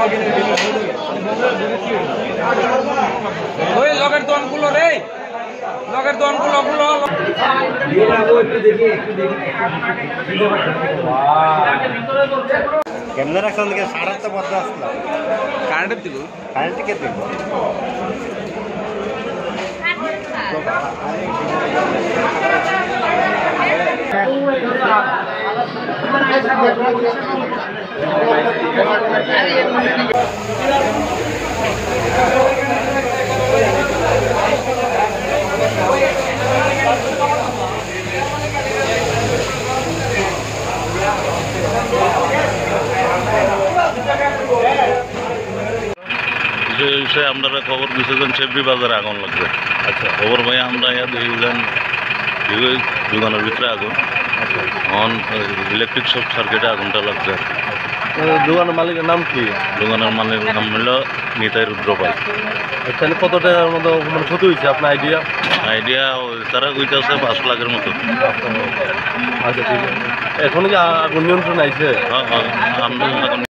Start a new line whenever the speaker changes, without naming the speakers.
ওই লগের দোকানগুলো রে, লগের দোকানগুলো
কেমনে রাখছেন দিকে 8:30 পথে আসলাম
কারেন্টের দিকে
দিব
বিষয়ে আপনারা খবর দিয়েছেন চেবরি বাজারে আগুন লাগবে। আচ্ছা, খবর ভাই আমরা দেখলেন দোকানের ভিতরে আগুন, এখন ইলেকট্রিক সব সার্কিটে আগুনটা লাগছে।
দোকানের মালিকের নাম কি?
দোকানের মালিকের নাম হলো নিতাই রুদ্রপাল।
তাহলে কত টাকার মতো মানে ক্ষতি হয়েছে আপনার
আইডিয়া তারা কইতেছে 5 লাখের মতো।
আচ্ছা, ঠিক আছে। এখন কি আগুন নিয়ন্ত্রণ আইছে?
হ্যাঁ, আমরা